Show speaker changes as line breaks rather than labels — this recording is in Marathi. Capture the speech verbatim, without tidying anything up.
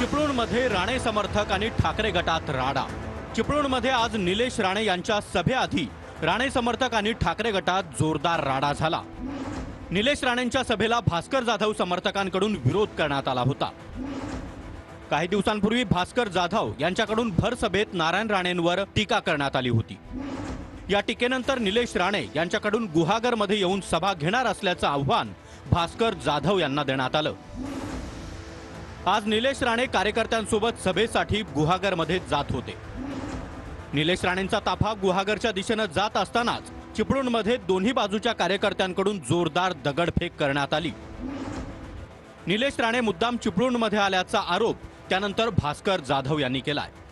चिपळूणमध्ये राणे समर्थक आणि ठाकरे गटात राडा। चिपळूणमध्ये आज निलेश राणे यांच्या सभेआधी राणे समर्थक आणि ठाकरे गटात जोरदार राडा झाला। निलेश राणेंच्या सभेला भास्कर जाधव समर्थकांकडून विरोध करण्यात आला होता। काही दिवसांपूर्वी भास्कर जाधव यांच्याकडून भर सभेत नारायण राणेंवर टीका करण्यात आली होती। या टीकेनंतर निलेश राणे यांच्याकडून गुहागरमध्ये येऊन सभा घेणार असल्याचं आव्हान भास्कर जाधव यांना देण्यात आलं। आज निलेश राणे कार्यकर्त्यांसोबत सभेसाठी गुहागरमध्ये जात होते। निलेश राणेंचा ताफा गुहागरच्या दिशेने जात असतानाच चिपळूणमध्ये दोन्ही बाजूच्या कार्यकर्त्यांकडून जोरदार दगडफेक करण्यात आली। निलेश राणे मुद्दाम चिपळूणमध्ये आल्याचा आरोप त्यानंतर भास्कर जाधव यांनी केलाय।